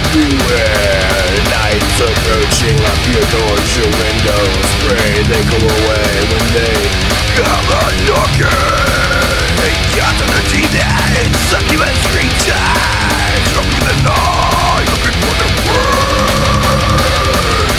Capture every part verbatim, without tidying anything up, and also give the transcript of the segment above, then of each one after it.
Beware, night's approaching. Lock your doors, your windows. Pray they go away when they come a-knocking. Cast energy that succubus creatures roaming the night, looking for the word.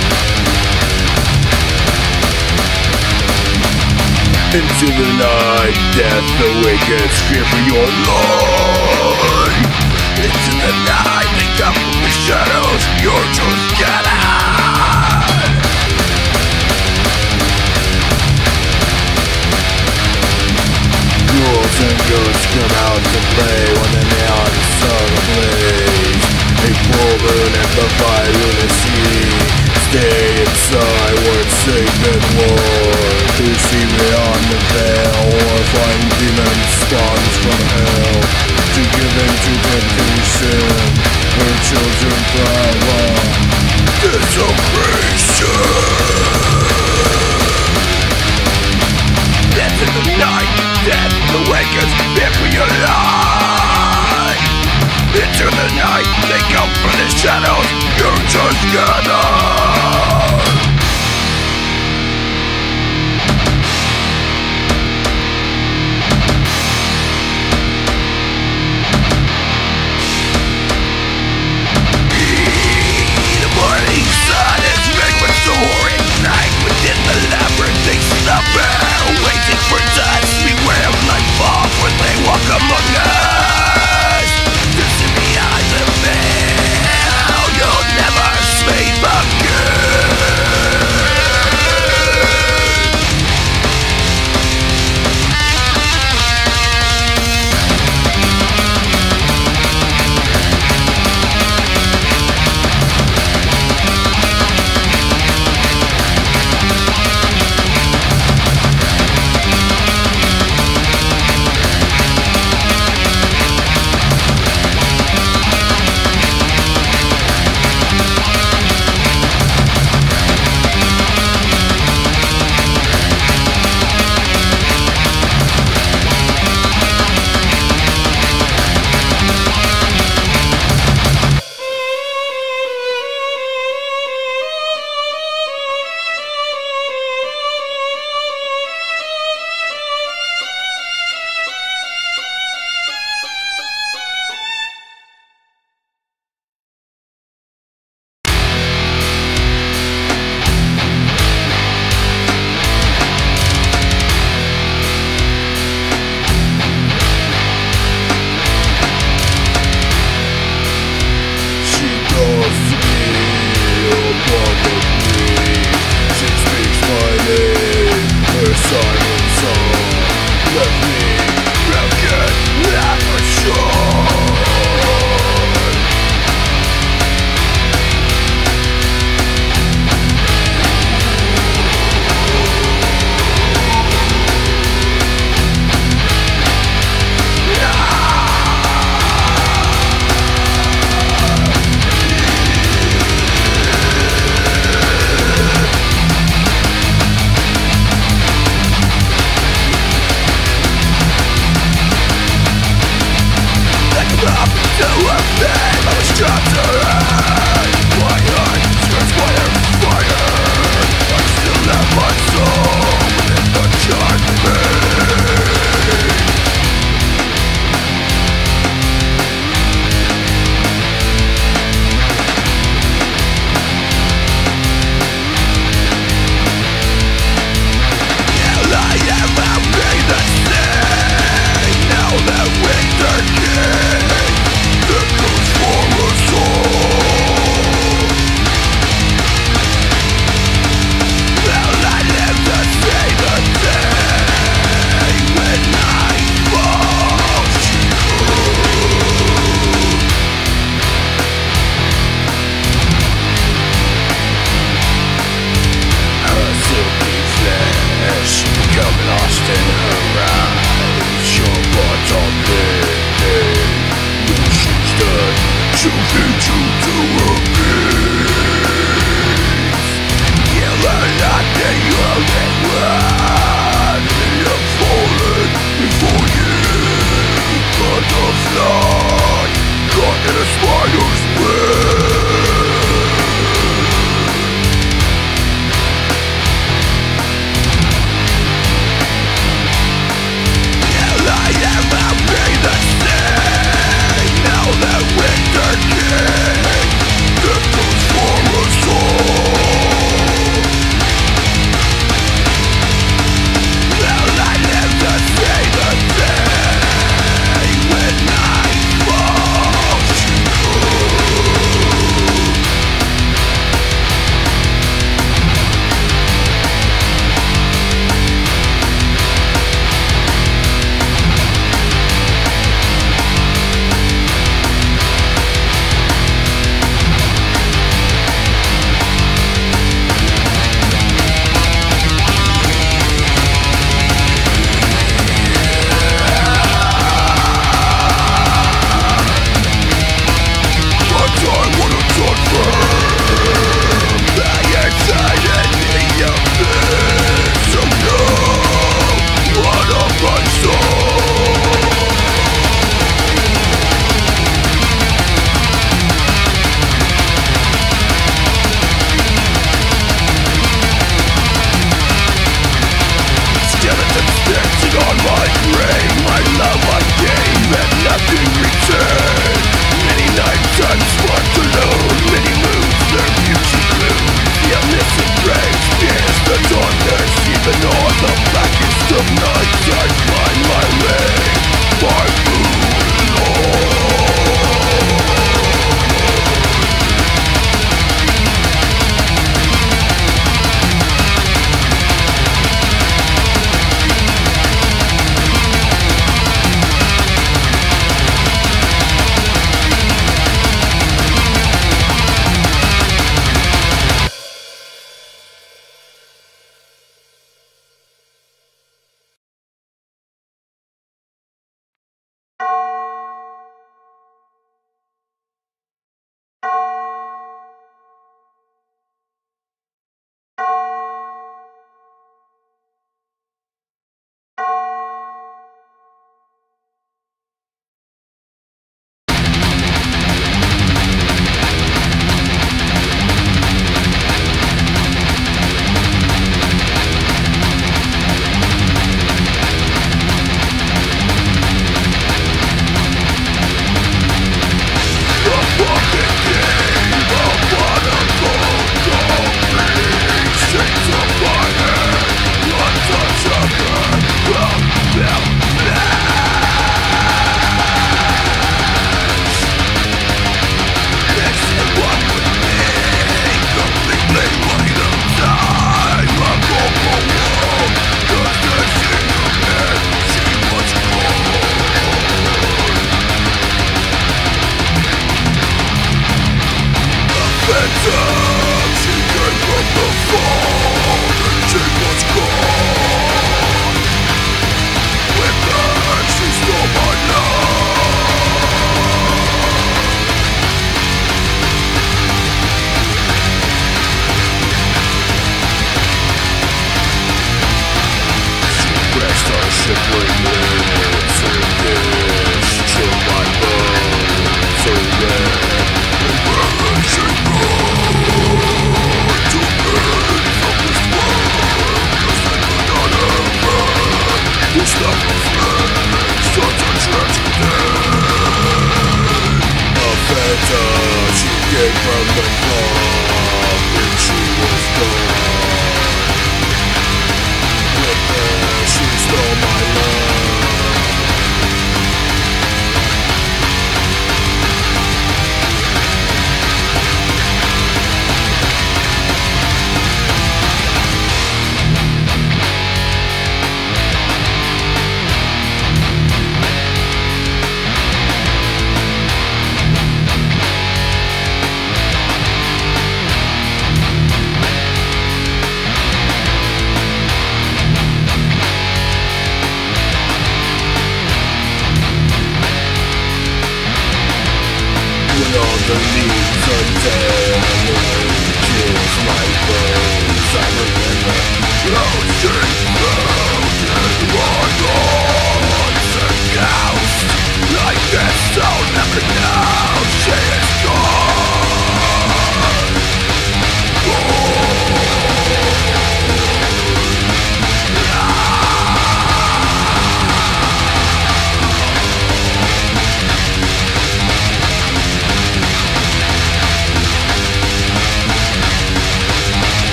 Into the night, death awakens, fear for your life. Into the night, they come from the shadows, you're just scattered. Ghouls and ghosts come out to play when the neon sun ablaze. A full moon amplified lunacy. Stay inside where it's safe and warm. To see beyond the veil or find demon spawns from hell. To give in to temptation, her children thrive on desecration. Death in the night, death awakens, fear for your life. Into the night, they come from the shadows, you're just gathered. The morning sun is red with the horrid night. Within the labyrinth they slumber, waiting for us. Beware of nightfall when they walk among us. This in the eyes of hell, you'll never sleep again. and nothing returned. Many nighttime spots alone, many moons their beauty glue. The omniscient rays pierce the darkness, even on the blackest of nights I find my way, my moonlord.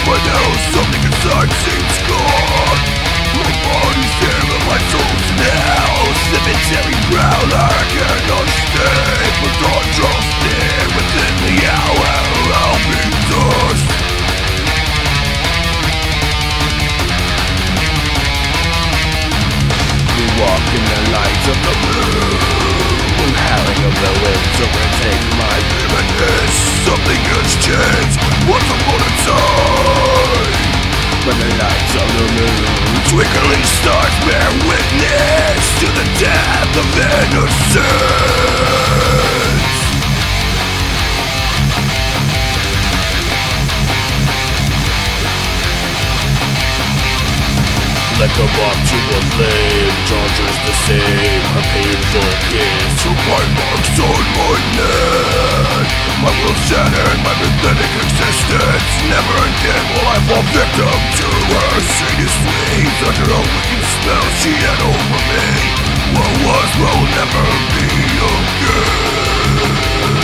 but now something inside seems gone. My body's here but my soul's in hell. Cemetery ground I cannot stay, but thought draws near within the hour. I'll be dust. We walk in the light of the moon, howling of the winds overtake my vividness. Something has changed once upon a time. When the lights of the moon, twinkling stars bear witness to the death of innocence. Like a moth to a flame, charges the same. A painful kiss to my marks on my neck. My will shattered, my pathetic existence. Never again will I fall victim to her shady sleeves. Under a wicked spell she had over me. What was will never be again.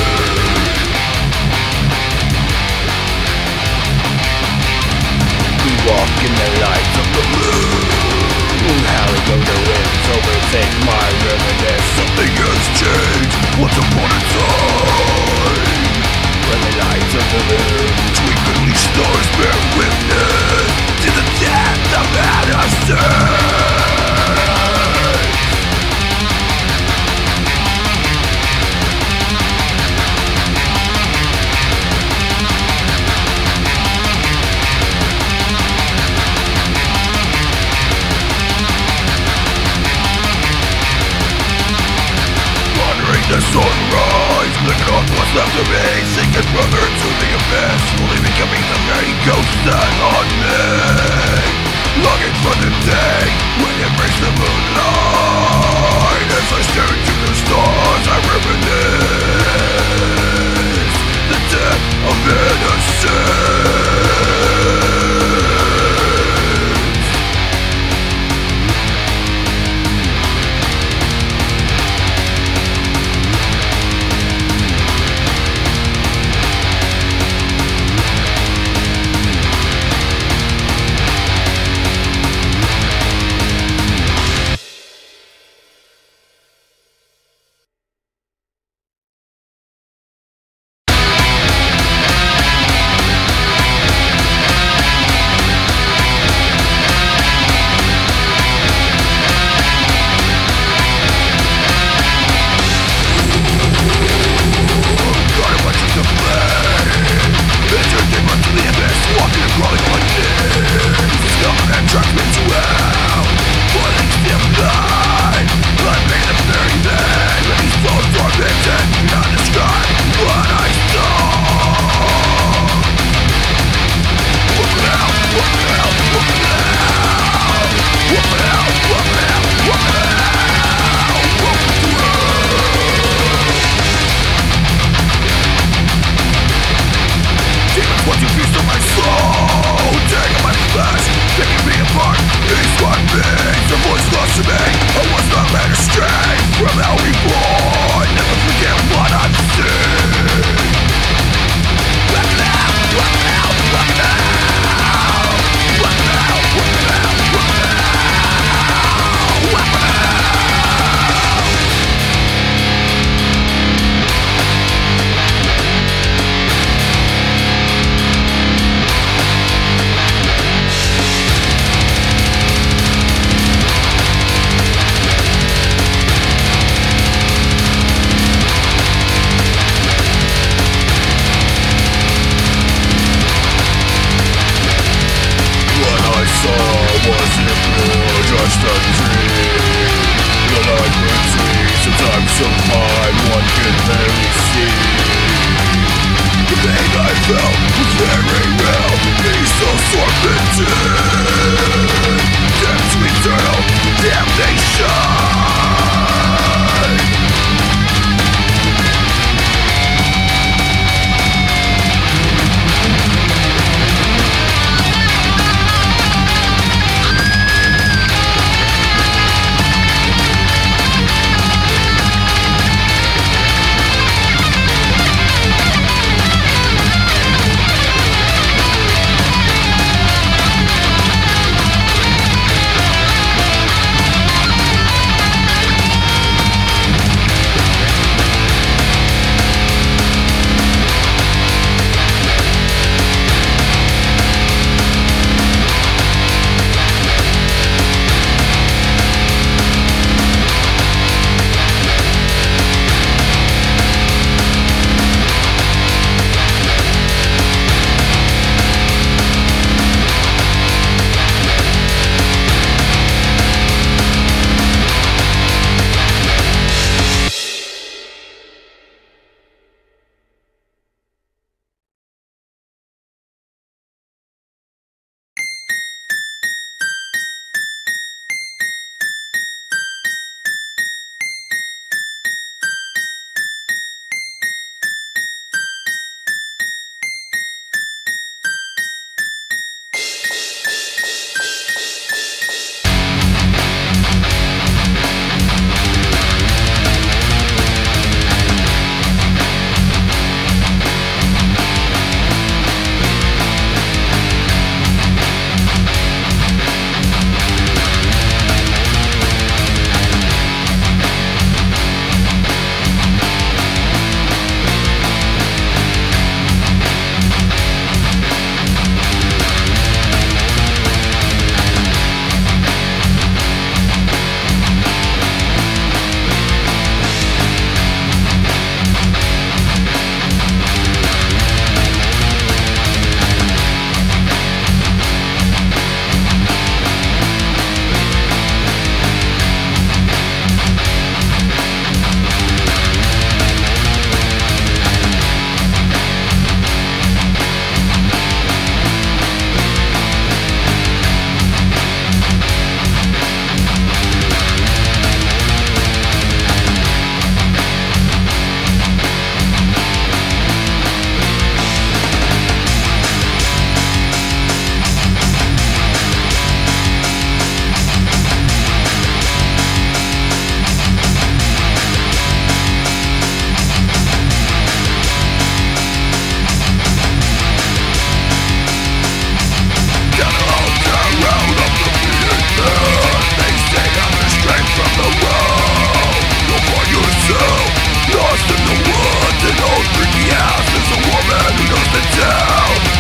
We walk in the light of the moon, howling of the winds overtake my reminiscence. Something has changed once upon a time. When the lights of the moon, twinkling stars bear witness to the death of innocence. The sunrise, looking on what's left of me, sinking further to the abyss, slowly becoming the very ghost that haunts me. Longing for the day when it brings the moonlight. As I stare into the stars, I reminisce the death of innocence.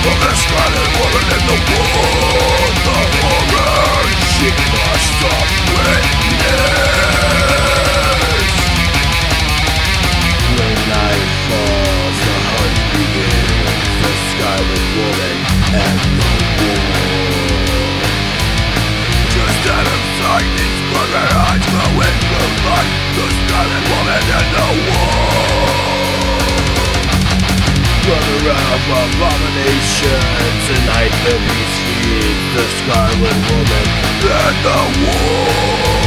of the scarlet woman in the world. The horror she must stop witness. When night falls, the hunt begins. The scarlet woman and the wolf. Just out of sight, these blurred eyes glow in moonlight. The scarlet woman and the wolf. Brother of abominations, tonight the beast feeds the scarlet woman and the wolf.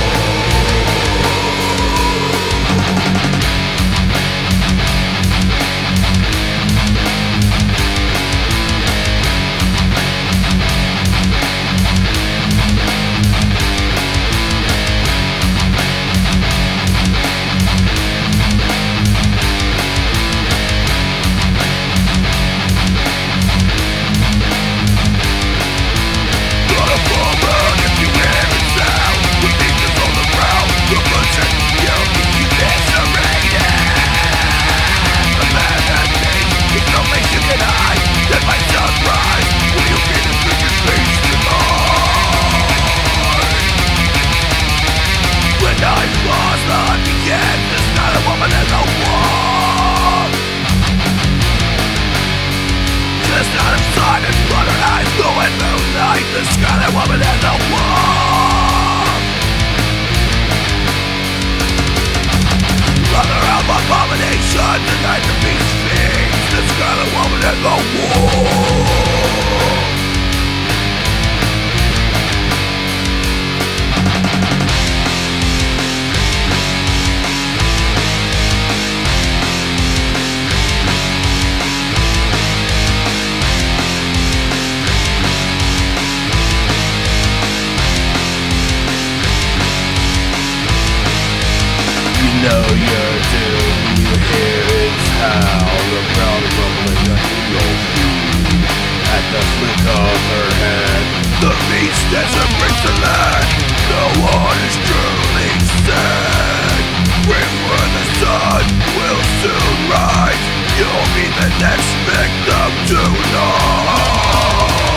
The scarlet woman and the wolf. Mother of abomination, tonight the beast feeds the scarlet woman and the wolf. You know you're doomed, you hear its howl, the proud rumbling under your feet. At the flick of her hand, the beast desecrates the land. No one is truly sad. Bring where the sun will soon rise. You'll be the next victim tonight.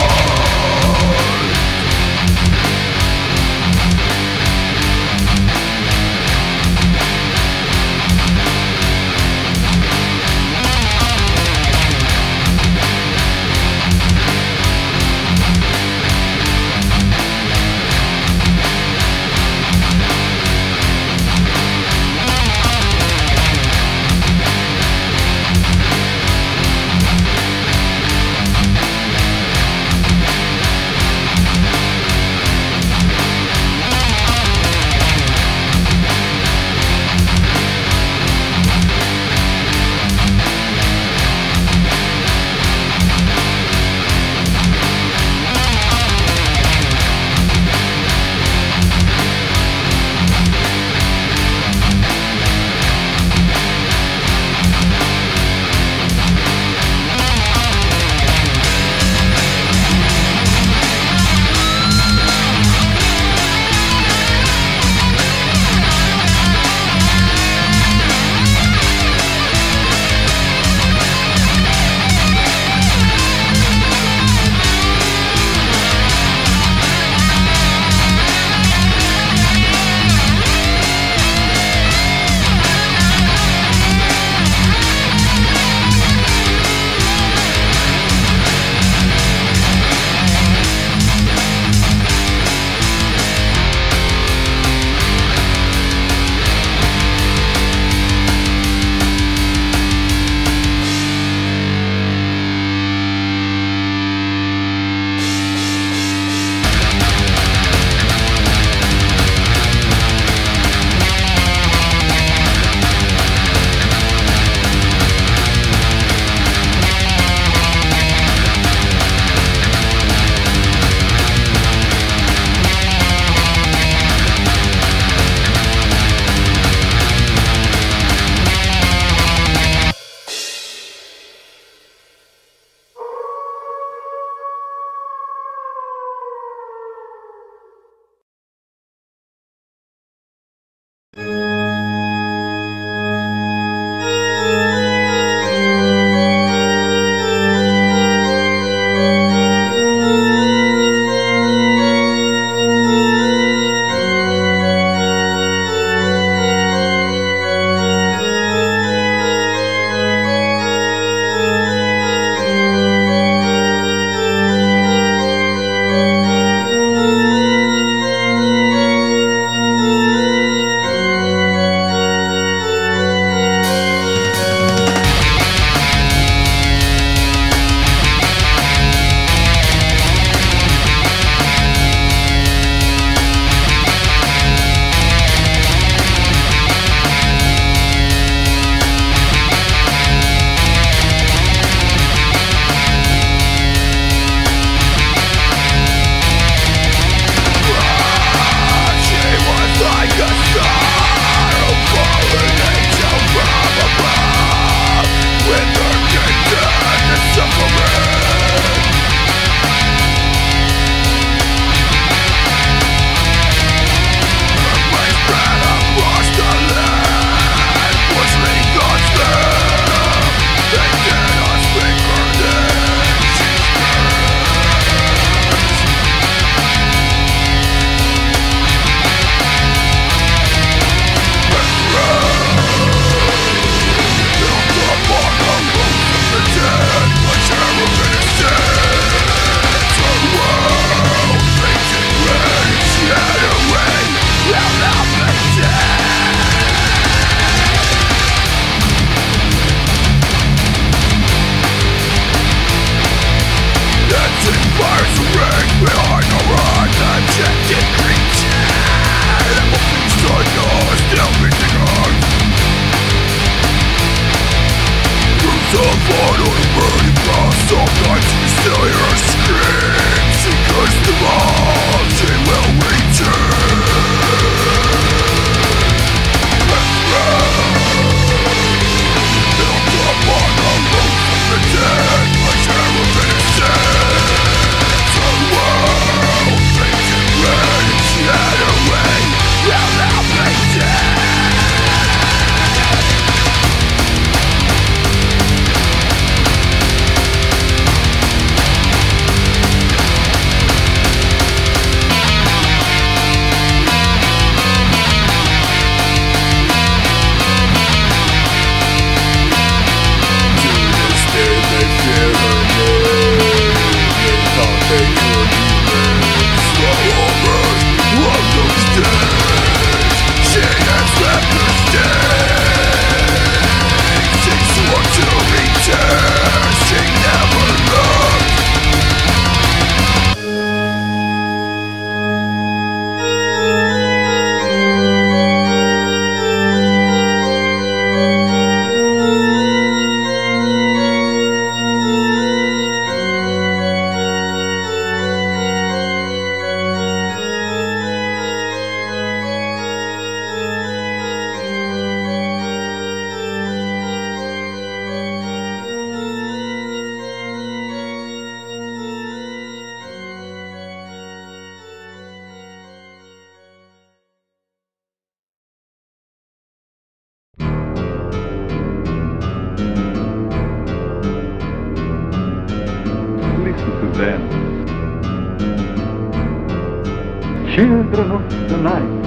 Children of the night,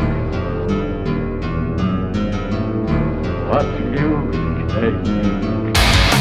what music they make.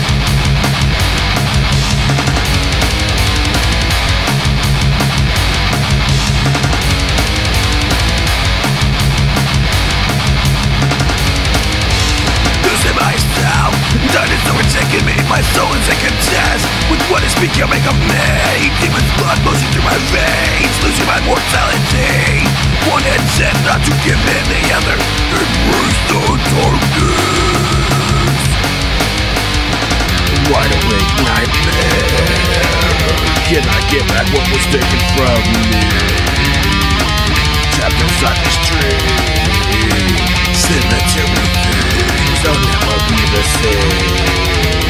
Losing myself, dinosaur taking me, my soul is in contest with what is becoming of me. Demon's blood motion through my veins, losing my mortality. One intent not to give in the other, embrace the darkness. Wide awake nightmare, can I get back what was taken from me? Trapped inside this dream, cemetery things, I'll never be the same.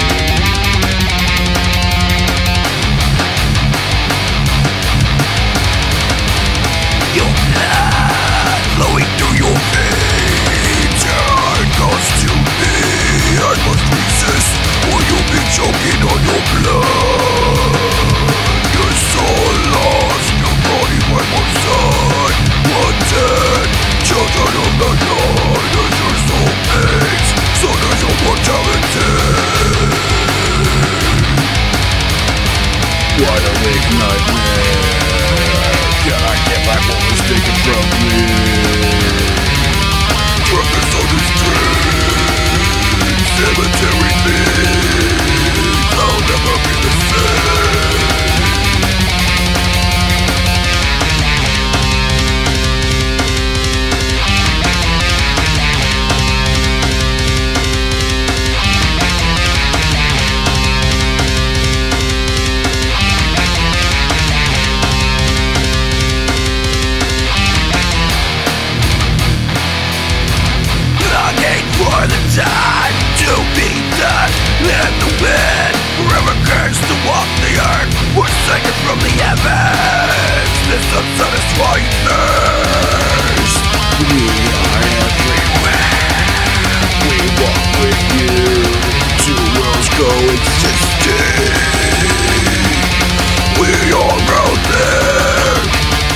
Your blood flowing through your veins, it calls to me. I must resist, or you'll be choking on your blood. Your soul lost, your body by my side. Wanted, children of the night, as your soul fades, so does your mortality. Wide awake nightmare, can I get back what was taken from me? Darkness on the street, cemetery things, I'll never be the same. For the time to be done in the wind, forever cursed to walk the earth, forsaken from the heavens. This unsatisfying thirst. We are everywhere, we walk with you, two worlds coexisting. We are out there.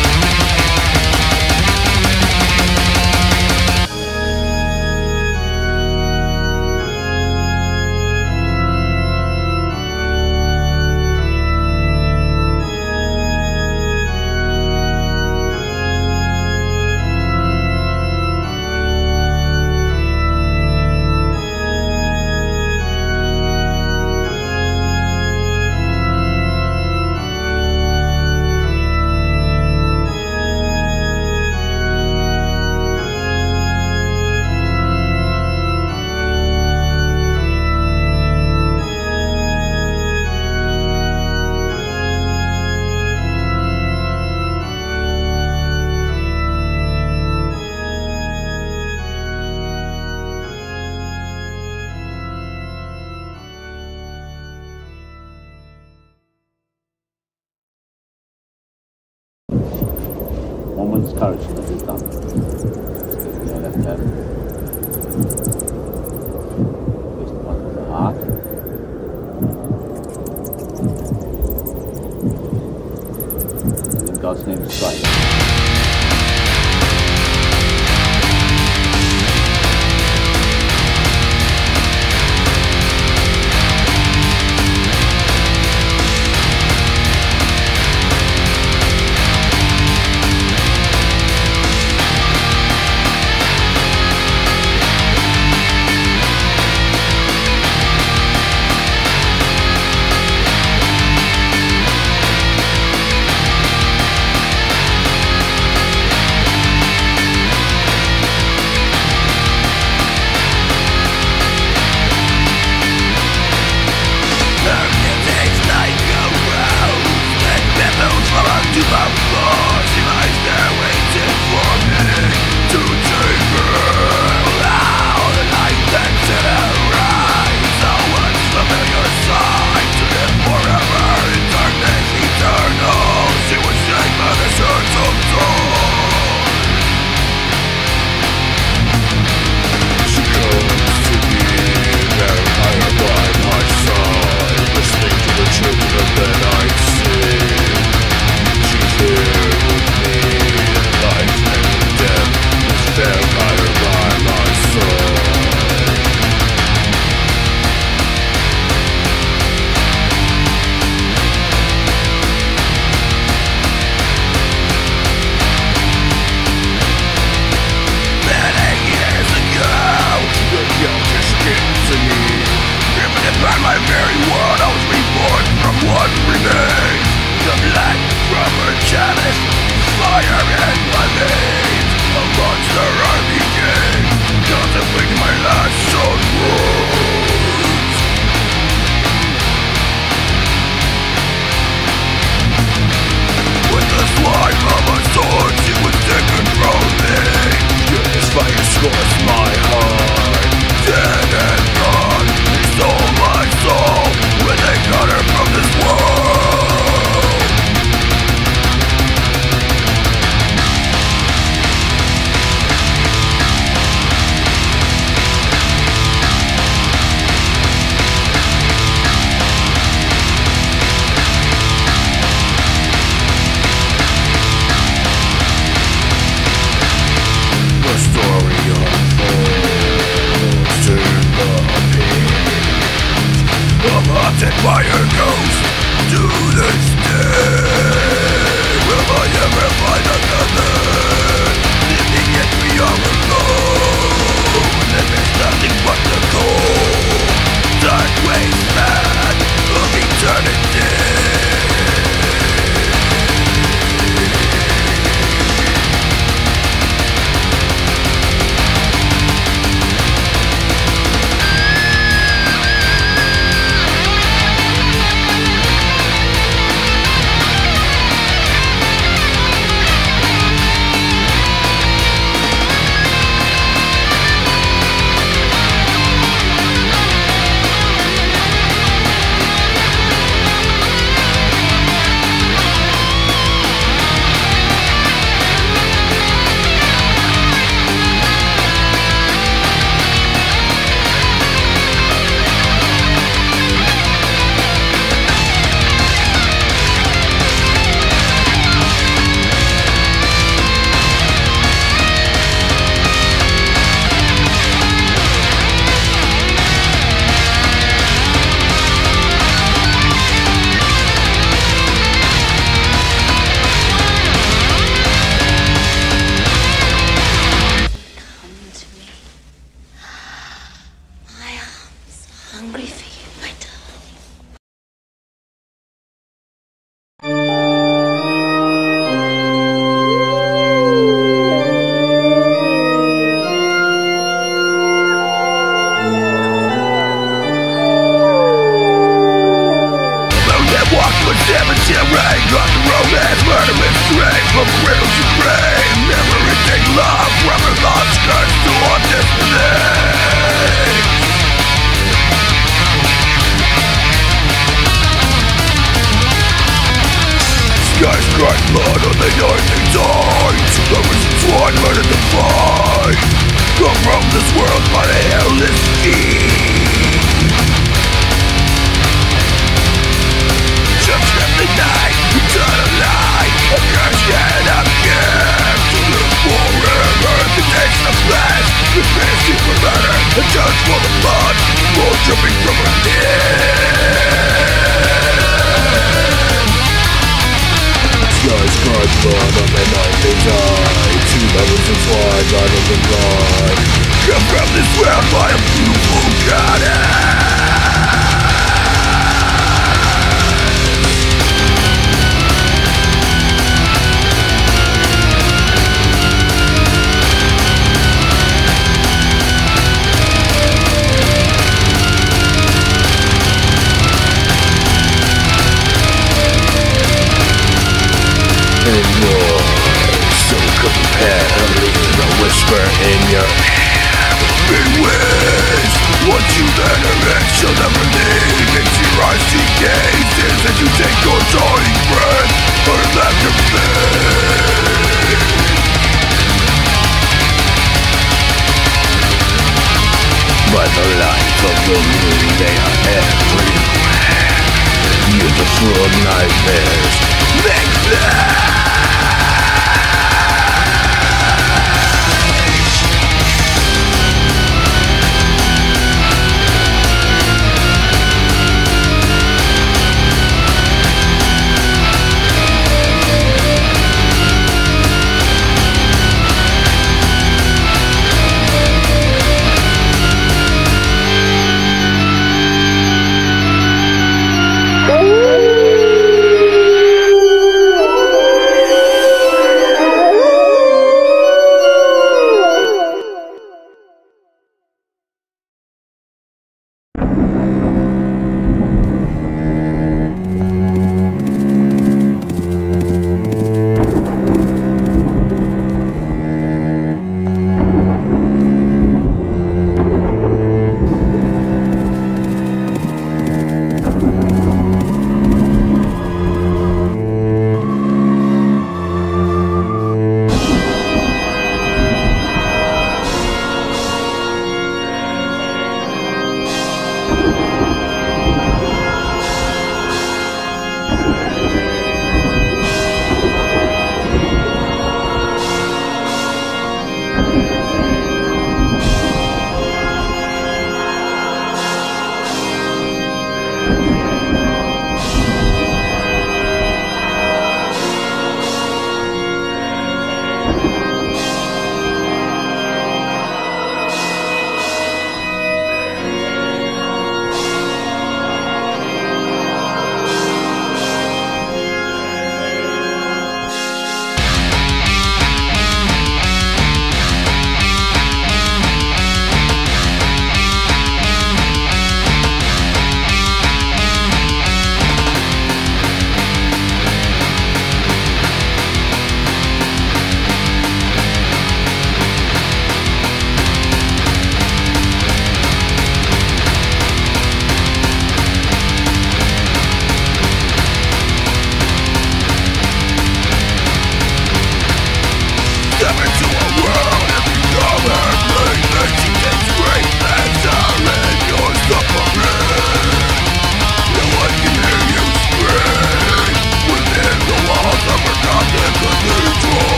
Woman's courage that is done. Taking your left hand. Place the one to the heart. And in God's name strike. remains a monster I became, contemplating my last own wounds. With the slime of a sword, she was taken from me. Yet this fire scorched my heart. Dead and gone, they stole my soul when they cut her from this world. Haunted by a ghost to this day. Will I ever find another? Living yet we are alone. There is nothing but the cold dark wasteland of eternity.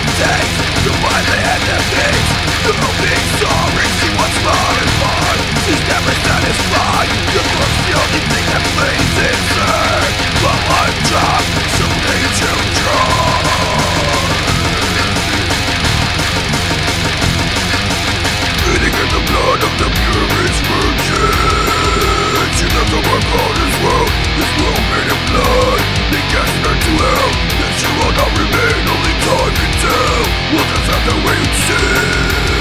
days to find the enemies. To be sorry, see what's more and more. She's never satisfied. Your love's the only thing that pleases her. While I'm drunk, she'll need you drunk. Bleeding in the blood of the purest virgin. She left her work on this world. This world made of blood. They cast her to hell. Then she will not remain. Only time can tell. We'll just have to wait and see.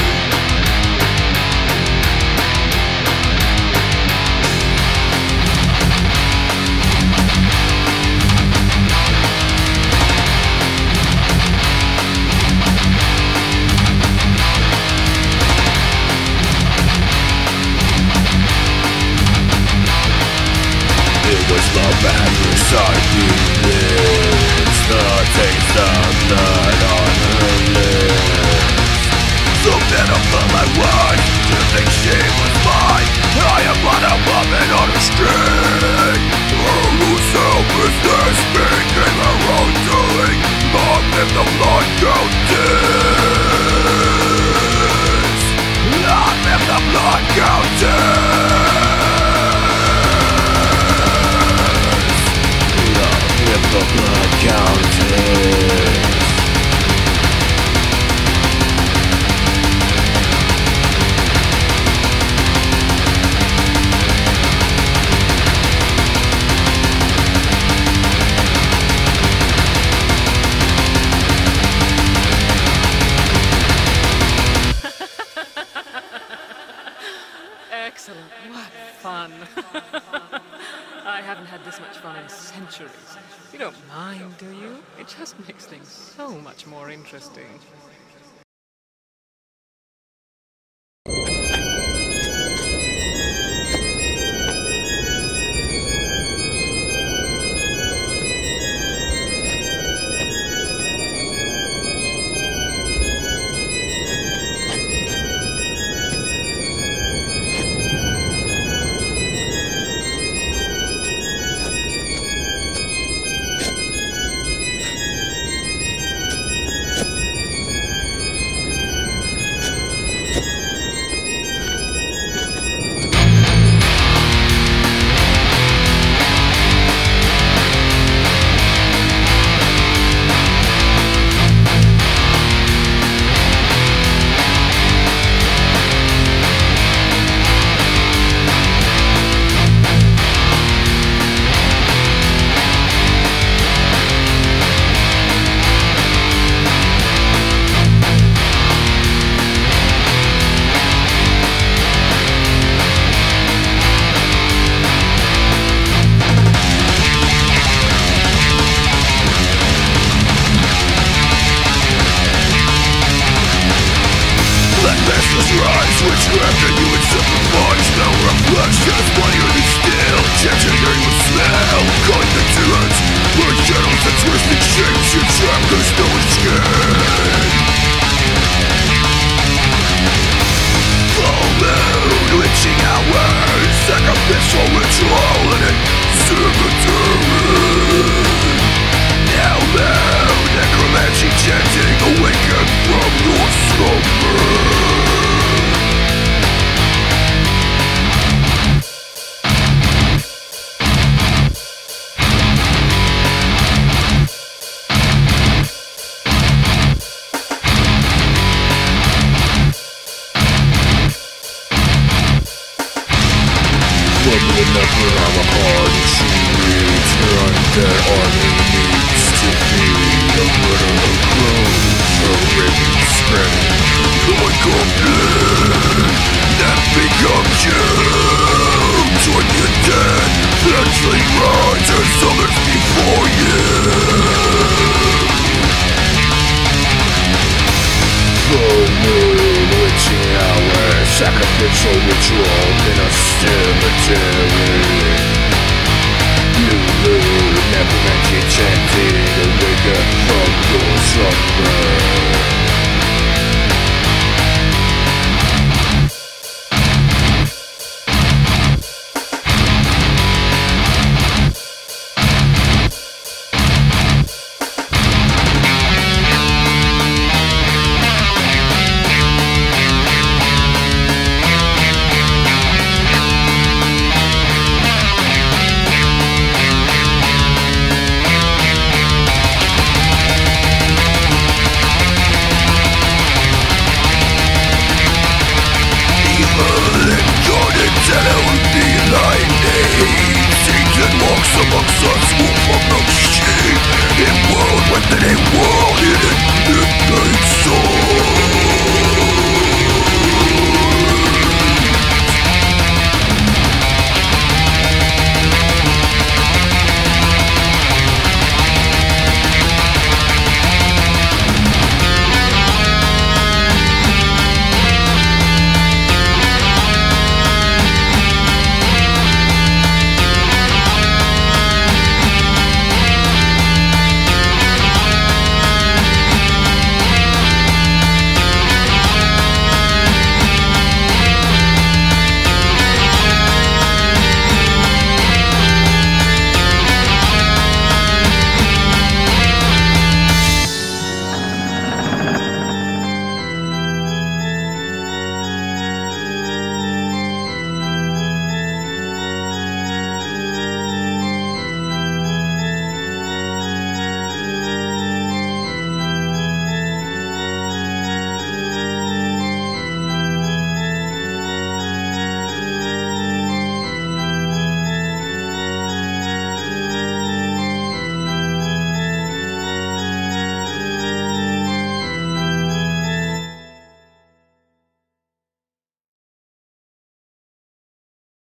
It was love at first sight, feelings, the taste of blood on her lips. So pitiful I was to think she was mine. I am but a puppet on a string. Her loose helplessness became her own doing. Long live the blood countess. Long live the blood countess. The blood countess. Excellent. What fun. I haven't had this much fun in centuries. You don't mind, do you? It just makes things so much more interesting. Witchcraft and you would sacrifice. Now reflections whiter than steel. Chanting your smell. Calling the demons. We're shadows and twisted shapes. You trap there's no escape. Full moon, witching hours. Sacrificial ritual in a cemetery. Now loud, necromancy chanting. Awaken from your slumber. Fumbling up around the heart and she reads her undead army needs to feed a little grows, her raving spreading like a blood that becomes you. Join the dead, eventually rise as others before you. Full moon, witching hour, sacrificial ritual in a cemetery. New moon, necromancy chanting, awaken from your slumber. amongst us, wolf amongst sheep. In world within a world.